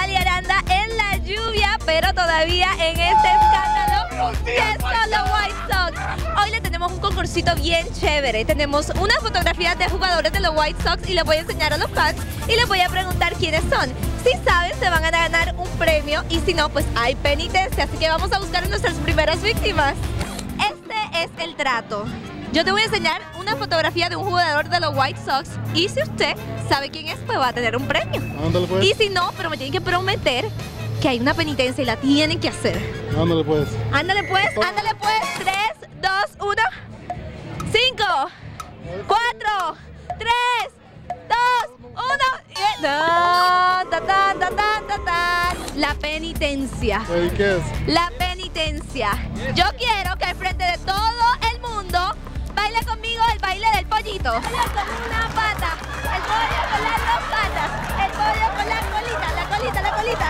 Natalie Aranda en la lluvia, pero todavía en este escándalo que son los White Sox. Hoy le tenemos un concursito bien chévere. Tenemos unas fotografías de jugadores de los White Sox y les voy a enseñar a los fans y les voy a preguntar quiénes son. Si saben, se van a ganar un premio y si no, pues hay penitencia. Así que vamos a buscar a nuestras primeras víctimas. Este es el trato. Yo te voy a enseñar una fotografía de un jugador de los White Sox y si usted sabe quién es, pues va a tener un premio. Ándale pues. Y si no, pero me tienen que prometer que hay una penitencia y la tienen que hacer. Ándale pues. Ándale pues, ándale pues. 3, 2, 1, 5, 4, 3, 2, 1. La penitencia. ¿Y qué es? La penitencia. Yo quiero que al frente de todo el mundo baile conmigo el baile del pollito. Con una pata, el pollo con las dos patas, el pollo con la colita.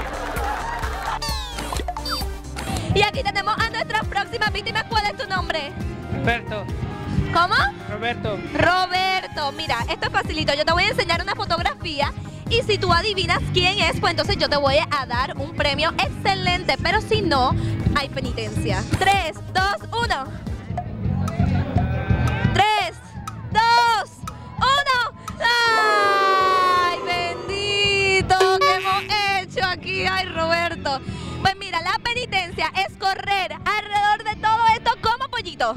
Y aquí tenemos a nuestras próximas víctimas. ¿Cuál es tu nombre? Roberto. ¿Cómo? Roberto. Roberto. Mira, esto es facilito. Yo te voy a enseñar una fotografía y si tú adivinas quién es, pues entonces yo te voy a dar un premio excelente. Pero si no, hay penitencia. 3, 2, 1. 3, 2, 1. ¡Ay, bendito! ¿Qué hemos hecho aquí? ¡Ay, Roberto! Pues mira, la penitencia es correr alrededor de todo esto como pollito.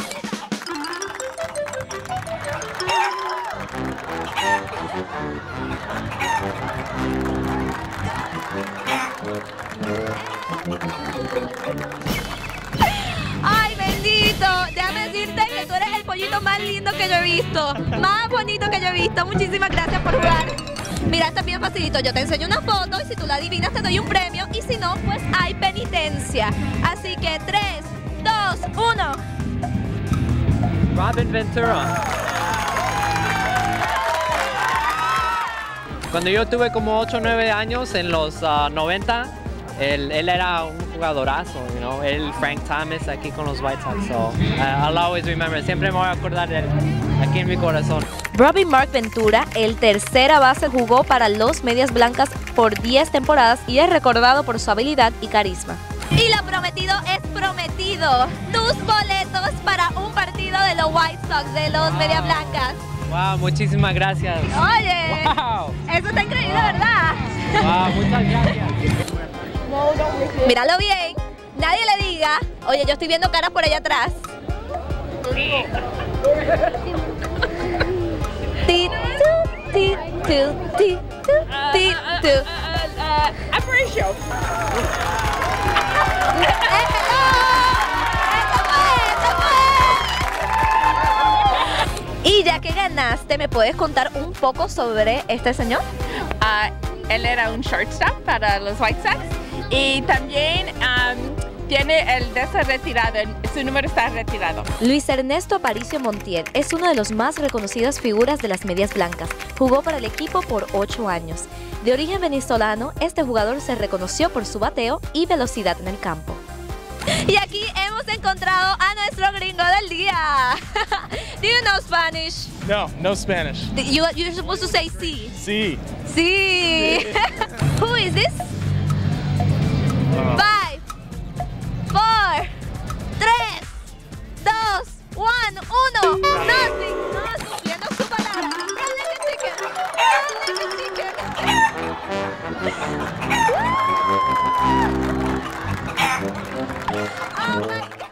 ¡Ay, bendito! Déjame decirte que tú eres el pollito más lindo que yo he visto. Más bonito que yo he visto. Muchísimas gracias por jugar. Mira, está bien facilito. Yo te enseño una foto y si tú la adivinas te doy un premio. Y si no, pues hay penitencia. Así que 3, 2, 1. Robin Ventura. Cuando yo tuve como 8 o 9 años en los 90, él era un jugadorazo, you know? Él, Frank Thomas, aquí con los White Sox. So, I'll always remember. Siempre me voy a acordar de él, aquí en mi corazón. Robin Mark Ventura, el tercera base, jugó para los Medias Blancas por 10 temporadas y es recordado por su habilidad y carisma. Y lo prometido es prometido. Tus boletos para un partido de los White Sox, de los Medias Blancas. Wow, muchísimas gracias. Oye, Wow. Eso está increíble, ¿verdad? Wow, muchas gracias. Míralo bien, nadie le diga, oye, yo estoy viendo caras por allá atrás. Aparicio. Y ya que ganaste, ¿me puedes contar un poco sobre este señor? Él era un shortstop para los White Sox y también tiene el de ser retirado, su número está retirado. Luis Ernesto Aparicio Montiel es una de las más reconocidas figuras de las Medias Blancas. Jugó para el equipo por 8 años. De origen venezolano, este jugador se reconoció por su bateo y velocidad en el campo. Y aquí hemos encontrado a nuestro gringo del día. Do you know Spanish? No Spanish. You're supposed to say sí. Sí. Sí. Who is this? 5, 4, 3, 2, 1, 1. Nothing. No, cumpliendo su palabra. Oh my God.